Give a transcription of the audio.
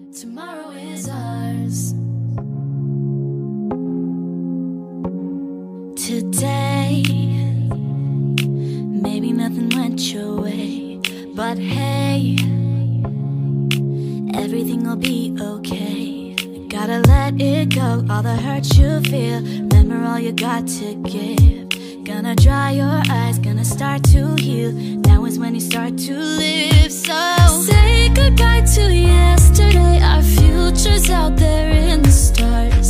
Tomorrow is ours. Today, maybe nothing went your way, but hey, everything will be okay. Gotta let it go, all the hurt you feel. Remember all you got to give. Gonna dry your eyes, gonna start to heal. Now is when you start to live. So say goodbye to yesterday. Our future's out there in the stars.